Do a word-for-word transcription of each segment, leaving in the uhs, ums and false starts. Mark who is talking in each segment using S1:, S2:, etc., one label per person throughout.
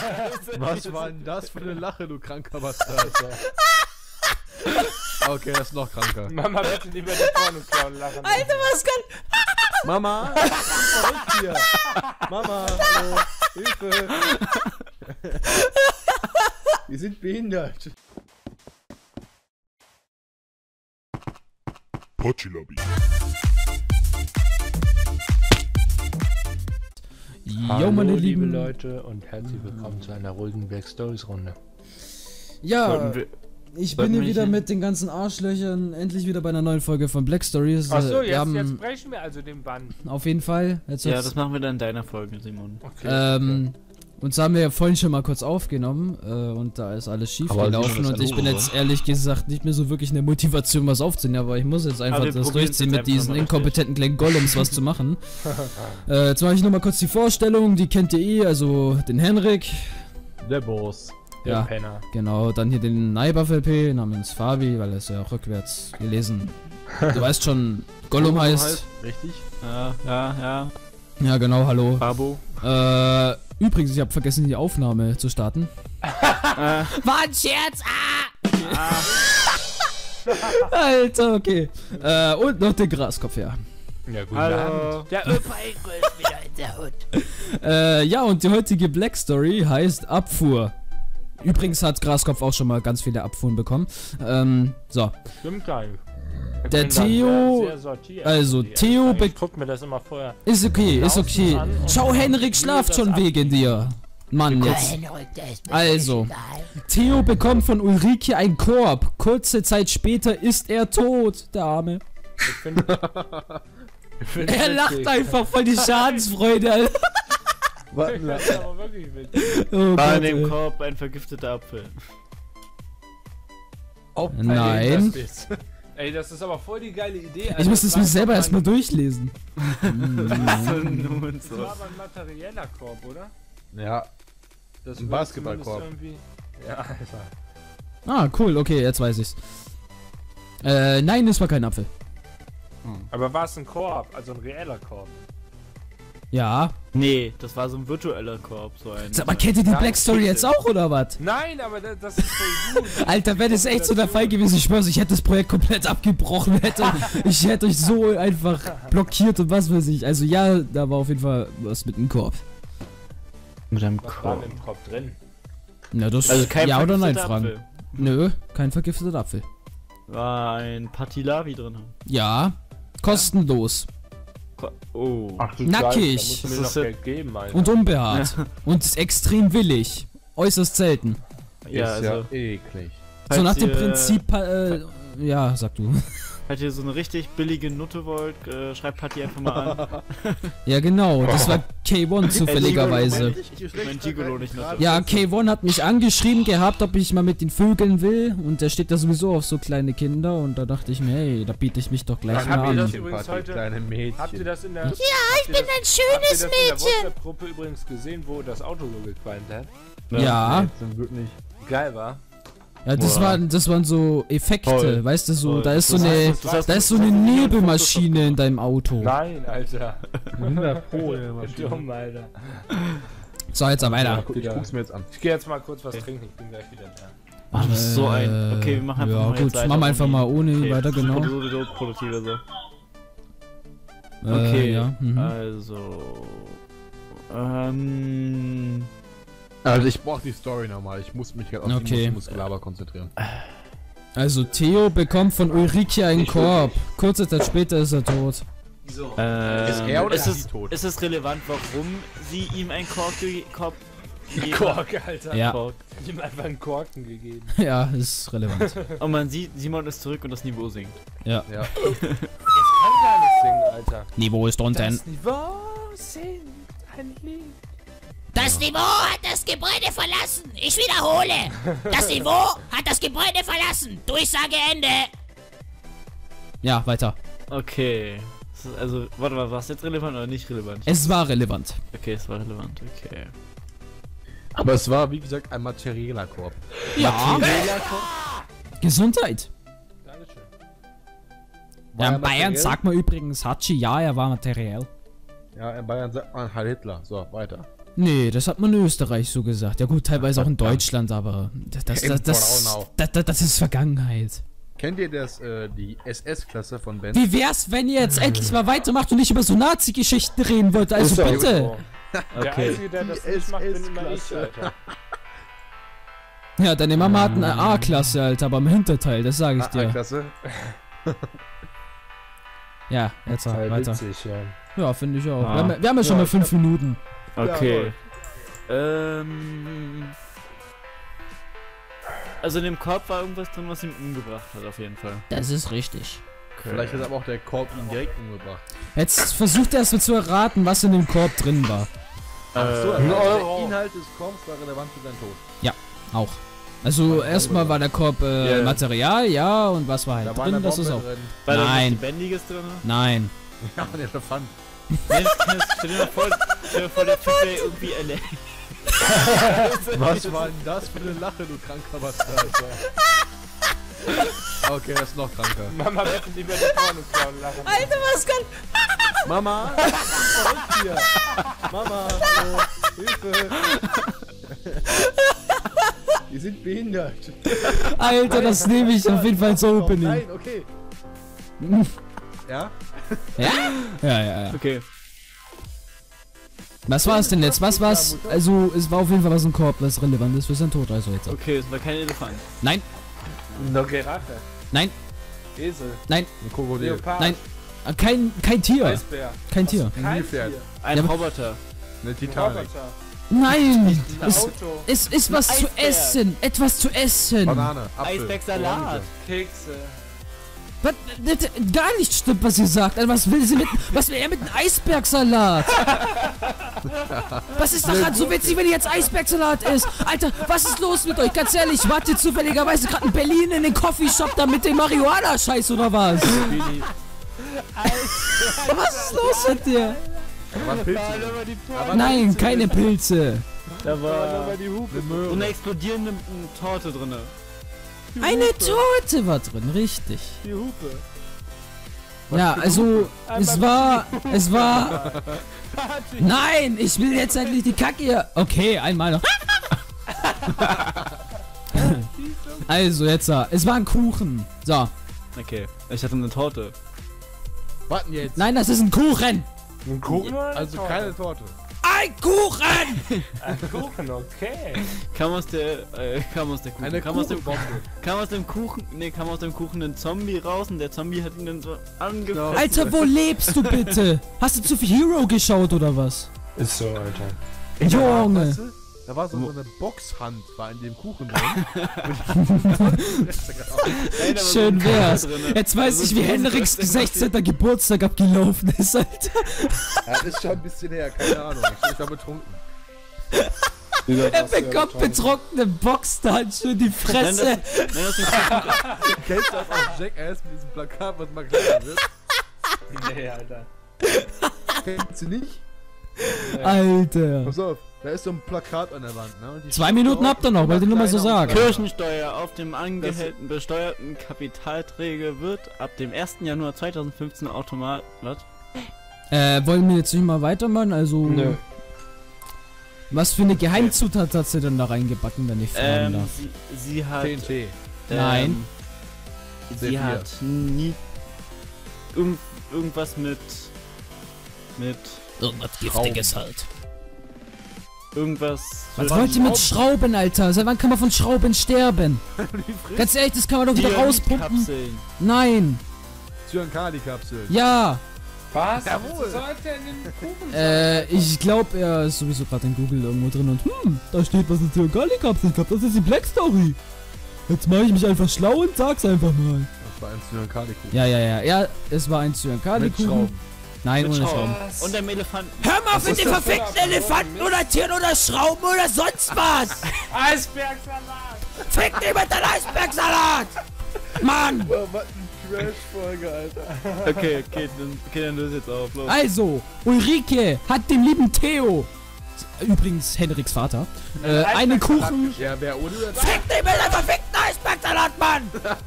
S1: Was war denn das für eine Lache, du kranker Bastard? Okay, das ist noch kranker.
S2: Mama, bitte lieber den Porno-Clown lachen.
S3: Alter, was kann...
S1: Mama! Verrückt hier! Mama! Hallo! Hilfe! Wir sind behindert!
S4: Pochi-Lobby.
S3: Jo, meine
S2: liebe
S3: lieben
S2: Leute und herzlich willkommen zu einer ruhigen Black Stories Runde.
S3: Ja,
S5: wir,
S3: ich bin hier
S5: wir
S3: wieder
S5: nicht
S3: mit den ganzen Arschlöchern endlich wieder bei einer neuen Folge von Black Stories.
S2: Achso,
S3: Wir
S2: jetzt,
S3: haben
S2: jetzt brechen wir also den Bann.
S3: auf jeden Fall. Jetzt
S5: ja,
S3: wird's-
S5: das machen wir dann in deiner Folge, Simon.
S2: Okay,
S3: ähm, uns haben wir ja vorhin schon mal kurz aufgenommen äh, und da ist alles schief
S1: Aber
S3: gelaufen
S1: Simon ist
S3: und ich
S1: ein
S3: bin
S1: Hure,
S3: jetzt ehrlich gesagt nicht mehr so wirklich eine Motivation, was aufzunehmen, aber ich muss jetzt einfach
S5: wir
S3: das
S5: probieren's
S3: durchziehen,
S5: jetzt
S3: mit
S5: einfach
S3: diesen
S5: mal richtig.
S3: inkompetenten kleinen Gollums was zu machen. äh, jetzt mache ich nochmal kurz die Vorstellung, die kennt ihr eh, also den Henrik.
S1: Der Boss.
S2: der
S3: Ja,
S2: Penner.
S3: genau, dann hier den Naibuff L P namens Fabi, weil er ist ja auch rückwärts gelesen. Du weißt schon, Gollum heißt.
S1: Richtig?
S5: Ja, ja, ja.
S3: Ja, genau, hallo.
S5: Babo.
S3: Äh, übrigens, ich habe vergessen, die Aufnahme zu starten.
S5: äh,
S3: War ein Scherz! Ah! Alter, okay. Äh, und noch den Graskopf, ja.
S2: Ja, guten
S5: hallo.
S2: Abend. Der Opa ist wieder in der Hut.
S3: Äh, ja, und die heutige Black Story heißt Abfuhr. Übrigens hat Graskopf auch schon mal ganz viele Abfuhren bekommen. Ähm, so.
S2: Stimmt gar nicht. Ich
S3: Der
S2: bin da
S3: Theo-
S2: sehr, sehr sortiert.
S3: also,
S2: Die
S3: Theo
S2: Ich
S3: be-
S2: guck mir das immer vorher.
S3: Ist okay, ist okay.
S2: An und
S3: Schau, Henrik
S2: will
S3: schlaft
S2: das
S3: schon
S2: ab-
S3: wegen dir. Mann, jetzt. Also, Theo bekommt von Ulrike einen Korb. Kurze Zeit später ist er tot, der Arme.
S2: Ich finde. ich find
S3: Er
S2: witzig.
S3: lacht einfach voll die Schadensfreude, Alter.
S2: Ich finde das aber wirklich witzig.
S3: Oh
S5: war
S3: Gott,
S5: in dem
S3: ey.
S5: Korb ein vergifteter Apfel.
S2: Ob
S3: Nein.
S2: das ist. Ey, das ist aber voll die geile Idee.
S3: Ich muss das mir selber erstmal
S2: durch.
S3: durchlesen.
S5: Nun
S2: Das
S5: so.
S2: war aber ein materieller Korb, oder?
S1: Ja.
S2: Das
S1: Ein
S2: wird
S1: Basketballkorb.
S2: zumindest irgendwie- Ja, Alter.
S3: Ah, cool, okay, jetzt weiß ich's. Äh, nein, es war kein Apfel.
S2: Aber war es ein Korb, also ein reeller Korb?
S3: Ja.
S5: Nee, das war so ein virtueller Korb, so ein.
S3: Sag mal, kennt ihr die
S2: Ja,
S3: Black Story jetzt auch, oder was?
S2: Nein, aber das, das ist voll gut.
S3: Alter, wäre das echt so der Fall gewesen, ich schwör's, ich hätte das Projekt komplett abgebrochen, hätte, ich hätte euch so einfach blockiert und was weiß ich. Also ja, da war auf jeden Fall was mit dem Korb.
S5: Mit einem
S2: Was war
S5: Korb.
S2: im Korb drin?
S3: Na, das
S5: Also kein
S3: ja oder nein
S5: vergifteter
S3: fragen.
S5: Apfel.
S3: Nö, kein vergifteter Apfel.
S5: War ein Patilavi drin.
S3: Ja, kostenlos
S5: Ko- Oh.
S2: Ach du
S3: Nackig.
S2: Scheiße, da musst du
S5: Das
S2: mir
S5: ist
S2: noch
S5: ja-
S2: Geld geben, Alter.
S3: und unbehaart. Und ist extrem willig. Äußerst selten.
S5: Ja,
S1: ist ja
S5: also.
S1: eklig.
S3: So nach dem
S5: ihr-
S3: Prinzip, äh, ja, sag du.
S5: Falls ihr so eine richtig billige Nutte wollt, äh, schreibt Patti einfach mal an.
S3: Ja, genau, das war K eins zufälligerweise.
S5: Ich, ich mein Gigolo nicht Nutte.
S3: Ja, K eins hat mich angeschrieben gehabt, ob ich mal mit den Vögeln will. Und der steht da sowieso auf so kleine Kinder. Und da dachte ich mir, hey, da biete ich mich doch gleich
S2: Dann habt
S3: mal
S2: ihr das
S3: an.
S2: übrigens
S1: Party,
S2: heute-
S1: kleine Mädchen.
S2: Habt ihr das in der... Ja,
S6: ich bin ein schönes
S2: Habt ihr das in der
S6: Mädchen.
S2: WhatsApp-Gruppe übrigens gesehen, wo das Auto so gequalmt hat?
S3: Ja,
S1: Nee, zum Glück nicht.
S2: Geil, war?
S3: ja, das
S5: Boah.
S3: waren, das waren so Effekte,
S5: Toll.
S3: weißt du, so,
S5: Toll.
S3: da ist so
S5: Das
S3: eine,
S5: heißt, das heißt,
S3: da ist so eine Nebelmaschine in deinem Auto.
S2: Nein, Alter.
S1: hundert Pro, ja,
S2: Dumm, Alter.
S3: So, jetzt aber
S1: Ja,
S3: weiter.
S1: guck, ich guck's mir jetzt an.
S2: Ich geh jetzt mal kurz was trinken, ich bin gleich wieder da.
S5: Oh, das ist so ein.
S3: Äh,
S5: Okay, wir machen einfach
S3: ja,
S5: mal
S3: gut,
S5: jetzt weiter.
S3: machen wir einfach
S5: ohne-
S3: mal ohne
S5: okay.
S3: weiter, genau.
S5: Sowieso produktiver so.
S3: Äh,
S5: Okay,
S3: ja, mhm.
S5: also. Ähm.
S1: Also ich brauch die Story nochmal. Ich muss mich gerade auf
S3: Okay.
S1: die Muskelaber konzentrieren.
S3: Also, Theo bekommt von Ulrike einen Korb. Kurze Zeit später ist er tot.
S5: Ähm,
S1: Ist er oder
S5: ist,
S1: ist
S5: es,
S1: sie tot?
S5: ist es relevant, warum sie ihm einen Korb, ge Korb gegeben hat?
S2: Kork, Alter.
S3: Ja,
S5: Kork.
S2: Ich hab ihm einfach einen Korken gegeben.
S3: ja, ist relevant.
S5: Und man sieht, Simon ist zurück und das Niveau sinkt.
S3: Ja.
S1: Ja.
S2: Das kann gar nicht singen, Alter.
S3: Niveau ist drunter.
S2: Das Niveau singt ein Lied.
S6: Das Niveau hat das Gebäude verlassen. Ich wiederhole. Das Niveau hat das Gebäude verlassen. Durchsage Ende.
S3: Ja, weiter.
S5: Okay. Das ist Also, warte mal, war es jetzt relevant oder nicht relevant?
S3: Es war relevant.
S5: Okay, es war relevant, okay.
S1: Aber es war, wie gesagt, ein materieller Korb.
S3: Ja.
S1: Materieller Korb?
S3: Gesundheit.
S2: Dankeschön.
S1: War
S3: Ja,
S1: er
S3: in Bayern
S1: materiell?
S3: sagt man übrigens Hatschi, ja, er war materiell.
S1: Ja, in Bayern sagt man Heil Hitler. So, weiter.
S3: Nee, das hat man in Österreich so gesagt. Ja gut, teilweise auch in Deutschland, aber das, das, das, das, das, das, das ist Vergangenheit.
S1: Kennt ihr das, äh, die S S-Klasse von Ben?
S3: Wie wär's, wenn ihr jetzt endlich mal weitermacht und nicht über so Nazi-Geschichten reden wollt? Also
S2: Ist doch
S3: bitte.
S2: Der
S5: Okay.
S2: Einzige, der das
S1: Die
S2: nicht macht, bin immer ich,
S1: S S-Klasse.
S2: Alter.
S3: Ja, deine Mama hat eine A-Klasse, Alter, aber im Hinterteil, das sage ich dir.
S1: A-Klasse?
S3: Ja, jetzt mal
S2: Total
S3: weiter.
S2: witzig, ja.
S3: Ja, finde ich auch.
S5: Ah.
S3: Wir haben, wir haben ja schon
S2: Ja,
S3: mal
S2: ich
S3: fünf Minuten.
S5: Okay. Ähm. Also in dem Korb war irgendwas drin, was ihn umgebracht hat, auf jeden Fall.
S3: Das ist richtig.
S5: Okay.
S1: Vielleicht hat aber auch der Korb ihn direkt umgebracht.
S3: Jetzt versucht er erstmal zu erraten, was in dem Korb drin war.
S1: Ach so,
S5: Äh,
S1: also
S2: Euro.
S1: der Inhalt des Korbs war relevant für seinen Tod.
S3: Auch. Also erstmal war der Korb äh,
S5: Yeah.
S3: Material, ja, und was war halt
S1: Da war eine
S3: drin, das
S1: Bombe
S3: ist auch.
S1: drin.
S5: War da was
S3: Nein.
S5: Lebendiges drin?
S3: Nein.
S1: Ja, ein Elefant.
S5: Nee, das kann, stell dir mal vor, stell dir mal vor, der Typ wäre irgendwie erledigt.
S1: Was war denn das für eine Lache, du kranker Bastard, Alter? Okay, er ist noch kranker.
S2: Mama wird lieber die Pornosclown lachen.
S3: Alter, was kann.
S1: Mama! Was ist hier? Mama! Hallo! Hilfe! Wir sind behindert.
S3: Alter, das nehme ich auf jeden Fall als Opening.
S1: Nein, okay. Ja?
S3: Ja? Ja, ja, ja.
S5: Okay.
S3: Was war es denn jetzt? Was war's? Also, es war auf jeden Fall was im Korb, was relevant ist für sein Tod, also jetzt.
S5: Okay, es war kein Elefant.
S3: Nein,
S2: Eine Giraffe.
S3: nein,
S2: Esel.
S3: nein,
S1: Ein Krokodil.
S2: Leopard.
S3: nein. Äh, Kein, kein Tier.
S2: Eisbär.
S3: Kein Tier.
S1: Ein
S2: Kein
S1: Nilpferd.
S2: Tier.
S5: Ein
S3: Ja, aber-
S5: Roboter.
S1: Eine
S2: Ein
S1: Titanic.
S2: Roboter.
S3: Nein!
S2: Ein
S3: Es,
S2: Auto.
S3: es ist was zu
S5: Eisberg.
S3: essen! Etwas zu essen!
S1: Banane. Apfel.
S5: Eisbergsalat.
S1: Orange.
S2: Kekse.
S3: Was, das, gar nicht stimmt, was sie sagt. Also, was will sie mit. Was will er mit einem Eisbergsalat? Was ist daran so witzig, wenn ihr jetzt Eisbergsalat isst? Alter, was ist los mit euch? Ganz ehrlich, wart ihr zufälligerweise gerade in Berlin in den Coffeeshop da mit dem Marihuana-Scheiß oder was? Was ist los mit dir?
S1: Da waren Pilze. drin.
S3: Nein, keine Pilze.
S5: Da war
S2: die Hupe.
S1: Eine
S5: so
S1: Möhre.
S5: eine explodierende m, Torte drin.
S3: Eine Torte war drin, richtig.
S2: Die Hupe.
S3: Ja, also, es war, es war, nein, ich will jetzt endlich die Kacke hier. Okay, einmal noch. Also, jetzt, es war ein Kuchen. So,
S5: Okay, ich hatte eine Torte.
S1: Warten jetzt.
S3: nein, das ist ein Kuchen.
S2: Ein Kuchen oder eine
S1: Also
S2: Torte?
S1: keine Torte.
S3: Ein Kuchen!
S2: Ein Kuchen, okay.
S5: Kam aus der, äh, kam aus der Kuchen.
S1: Eine
S5: kam aus dem,
S1: Kuchenbombe.
S5: kam aus dem Kuchen, nee, kam aus dem Kuchen ein Zombie raus und der Zombie hat ihn dann so angefasst.
S3: Alter, wo lebst du bitte? Hast du zu viel Hero geschaut oder was?
S2: Ist so, Alter.
S3: Junge.
S1: Weißt du, da war so, so eine Boxhand war in dem Kuchen drin.
S5: Nein, da war so
S3: Schön
S5: ein
S3: wär's.
S5: Körper drin.
S3: Jetzt weiß
S5: Also
S3: ich, wie
S5: das
S3: Henriks
S5: Größte, was
S3: sechzehnter Geburtstag abgelaufen ist, Alter.
S1: Ja, das ist schon ein bisschen her, keine Ahnung. Ich, ich war betrunken.
S3: Er bekommt betrunkene Boxhandschuhe in die
S5: Nein, das,
S3: Fresse.
S5: nein, das ist ein
S1: Kennst du das auf Jackass mit diesem Plakat, was mal kleiner wird?
S2: Nee, Alter.
S1: Kennst du nicht?
S3: Alter.
S1: Pass auf, da ist so ein Plakat an der Wand, ne? Und die
S3: Zwei
S1: steht
S3: Minuten
S1: drauf,
S3: habt ihr noch,
S1: immer
S3: wollt ihr nur mal so
S1: kleiner und
S3: sagen.
S1: kleiner.
S5: Kirchensteuer auf dem angehellten besteuerten Kapitalträger wird ab dem ersten Januar zweitausendfünfzehn automatisch. Was?
S3: Äh, wollen wir jetzt nicht mal weitermachen? Also.
S2: Nö.
S3: Was für eine Geheimzutat hat sie denn da reingebacken, wenn ich fragen
S5: Ähm,
S3: darf?
S5: sie, sie hat.
S1: T N T.
S5: Ähm,
S3: Nein.
S5: Sie
S1: C vier.
S5: hat nie. Irgend, irgendwas mit. Mit.
S6: Irgendwas Giftiges halt.
S5: Irgendwas.
S3: Was wollt ihr mit Schrauben, Alter? Seit wann kann man von Schrauben sterben? Ganz ehrlich, das kann man doch wieder rauspumpen.
S5: Kapseln.
S3: Nein.
S1: Cyankali-Kapsel.
S3: Ja.
S2: Was?
S1: Jawohl.
S2: Was sollte denn in den Kuchen
S3: Äh, ich glaube, er ist sowieso gerade in Google irgendwo drin und hm, da steht was in Cyankali-Kapsel. Ich glaube, das ist die Black Story. Jetzt mache ich mich einfach schlau und sag's einfach mal.
S1: Das war ein Cyankali-Kuchen.
S3: Ja, ja, ja. Ja, es war ein
S1: Mit
S3: Cyankali-Kuchen.
S1: Schrauben.
S3: Nein,
S5: Mit
S3: ohne
S5: Schrauben.
S3: Schrauben.
S2: Was?
S5: Und dem Elefanten.
S6: Hör mal mit
S2: ist
S6: den
S2: das denn
S6: verfickten
S2: da für ein
S6: Elefanten
S2: Mist?
S6: oder Tieren oder Schrauben oder sonst was!
S2: Eisbergsalat!
S6: Fick dich mit deinem Eisbergsalat! Mann!
S1: Oh, was eine Trash-Folge, Alter.
S5: Okay, okay, dann, okay, dann löse jetzt auf. Los.
S3: Also, Ulrike hat dem lieben Theo, übrigens Henriks Vater, äh, einen Kuchen.
S1: Ja, wer ohne oder
S6: Fick dich mit deinem verfickten Eisbergsalat, Mann!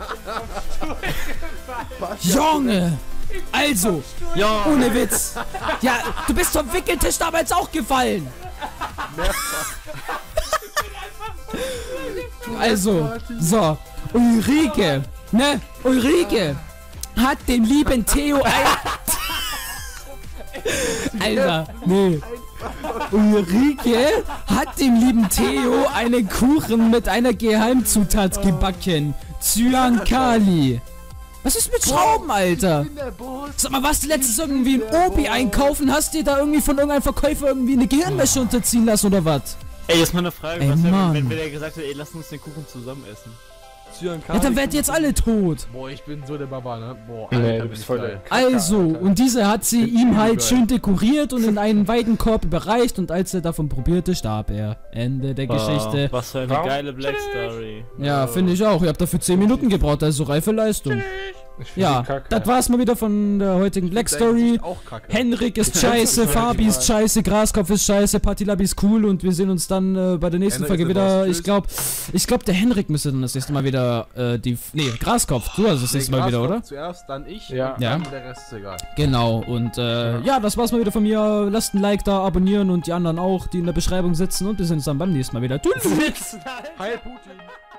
S3: Junge! Also,
S5: Ja!
S3: ohne Witz. Ja, du bist vom Wickeltisch damals auch gefallen. Also, so, Ulrike, ne, Ulrike hat dem lieben Theo ein... Alter, nee. Ulrike hat dem lieben Theo einen Kuchen mit einer Geheimzutat gebacken. Cyankali. Was ist mit Schrauben, Alter? Sag mal, warst du letztens irgendwie in Obi einkaufen? Hast dir da irgendwie von irgendeinem Verkäufer irgendwie eine Gehirnwäsche unterziehen lassen oder was?
S5: Ey, jetzt mal eine Frage,
S3: Ey,
S5: was wäre,
S3: Mann.
S5: wenn, wenn der gesagt hat, ey, lass uns den Kuchen zusammen essen.
S3: Ja, dann werdet jetzt alle tot.
S1: Boah, ich bin so der Baba, ne? Boah,
S2: Nee,
S1: Alter,
S2: du
S1: bin
S2: bist
S1: ich
S2: voll
S1: geil.
S2: der-
S3: Also, und diese hat sie ihm halt
S1: geil.
S3: schön dekoriert und in einen Weidenkorb überreicht und als er davon probierte, starb er. Ende der Geschichte.
S5: Oh, was für eine
S2: Warum?
S5: geile Black Story.
S3: Ja, finde ich auch. Ihr habt dafür zehn Minuten gebraucht, also reife Leistung.
S2: Ich find
S3: Ja,
S2: die Kacke.
S3: das war's mal wieder von der heutigen Black Story.
S1: Auch kacke.
S3: Henrik ist scheiße, Fabi ist scheiße, Graskopf ist scheiße, Patilabi ist cool und wir sehen uns dann äh, bei der nächsten
S1: Henrik
S3: Folge
S1: ist
S3: wieder.
S1: raus,
S3: Ich
S1: tschüss.
S3: glaube, ich glaube, der Henrik müsste dann das nächste Mal wieder äh, die. Nee, Graskopf, du hast das nächste Mal wieder, oder?
S1: Zuerst, dann ich.
S2: Ja.
S1: Und
S3: Ja.
S1: dann der Rest ist egal.
S3: Genau, und äh, ja, das war's mal wieder von mir. Lasst ein Like da, abonnieren und die anderen auch, die in der Beschreibung sitzen und wir sehen uns dann beim nächsten Mal wieder. Tschüss!
S1: Heil Putin!